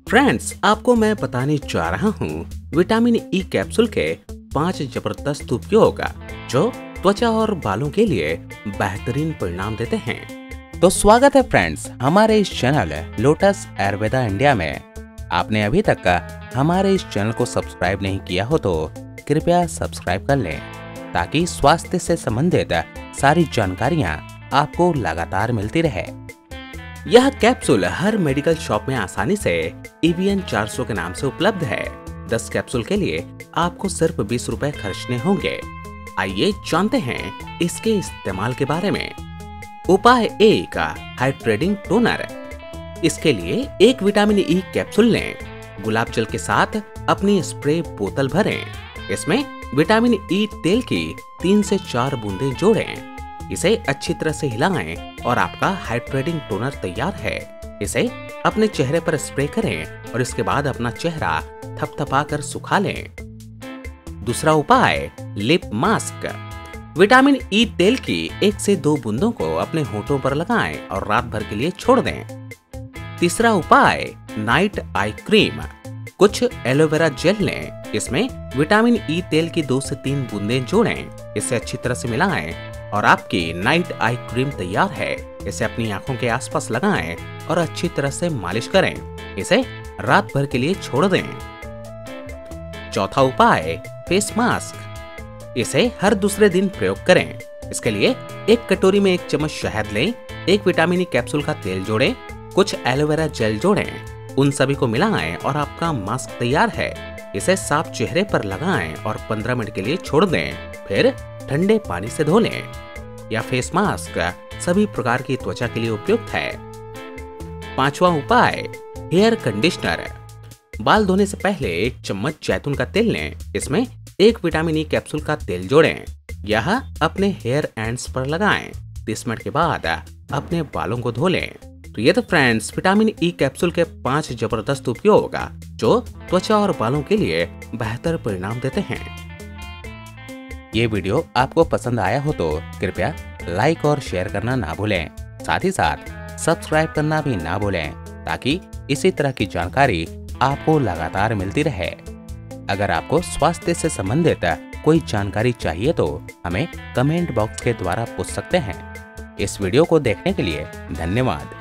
Friends, आपको मैं बताने जा रहा हूँ विटामिन ई कैप्सूल के 5 जबरदस्त उपयोग जो त्वचा और बालों के लिए बेहतरीन परिणाम देते हैं। तो स्वागत है फ्रेंड्स हमारे इस चैनल लोटस आयुर्वेदा इंडिया में। आपने अभी तक हमारे इस चैनल को सब्सक्राइब नहीं किया हो तो कृपया सब्सक्राइब कर लें ताकि स्वास्थ्य से संबंधित सारी जानकारियाँ आपको लगातार मिलती रहे। यह कैप्सूल हर मेडिकल शॉप में आसानी से EVN 400 के नाम से उपलब्ध है। 10 कैप्सूल के लिए आपको सिर्फ 20 रुपए खर्चने होंगे। आइए जानते हैं इसके इस्तेमाल के बारे में। उपाय 1, हाइड्रेटिंग टोनर। इसके लिए एक विटामिन ई कैप्सूल लें। गुलाब जल के साथ अपनी स्प्रे बोतल भरें। इसमें विटामिन ई तेल की 3 से 4 बूंदें जोड़ें। इसे अच्छी तरह से हिलाएं और आपका हाइड्रेटिंग टोनर तैयार है। इसे अपने चेहरे पर स्प्रे करें और इसके बाद अपना चेहरा थपथपा कर सुखा लें। दूसरा उपाय, लिप मास्क। विटामिन ई तेल की 1 से 2 बूंदों को अपने होठों पर लगाएं और रात भर के लिए छोड़ दें। तीसरा उपाय, नाइट आई क्रीम। कुछ एलोवेरा जेल लें। इसमें विटामिन ई तेल की 2 से 3 बूंदें जोड़ें। इसे अच्छी तरह से मिलाएं और आपकी नाइट आई क्रीम तैयार है। इसे अपनी आंखों के आसपास लगाएं और अच्छी तरह से मालिश करें। इसे रात भर के लिए छोड़ दें। चौथा उपाय, फेस मास्क। इसे हर दूसरे दिन प्रयोग करें। इसके लिए एक कटोरी में 1 चम्मच शहद लें, एक विटामिन ई कैप्सूल का तेल जोड़ें, कुछ एलोवेरा जेल जोड़ें, उन सभी को मिलाएं और आपका मास्क तैयार है। इसे साफ चेहरे पर लगाएं और 15 मिनट के लिए छोड़ दें। फिर ठंडे पानी से धो लें। यह फेस मास्क सभी प्रकार की त्वचा के लिए उपयुक्त है। पांचवा उपाय, हेयर कंडीशनर। बाल धोने से पहले 1 चम्मच जैतून का तेल लें। इसमें एक विटामिन ई कैप्सूल का तेल जोड़ें। यह अपने हेयर एंड्स पर लगाएं। 30 मिनट के बाद अपने बालों को धो लें। तो ये तो फ्रेंड्स विटामिन ई कैप्सूल के 5 जबरदस्त उपयोग जो त्वचा और बालों के लिए बेहतर परिणाम देते हैं। ये वीडियो आपको पसंद आया हो तो कृपया लाइक और शेयर करना ना भूलें। साथ ही साथ सब्सक्राइब करना भी ना भूलें ताकि इसी तरह की जानकारी आपको लगातार मिलती रहे। अगर आपको स्वास्थ्य से संबंधित कोई जानकारी चाहिए तो हमें कमेंट बॉक्स के द्वारा पूछ सकते हैं। इस वीडियो को देखने के लिए धन्यवाद।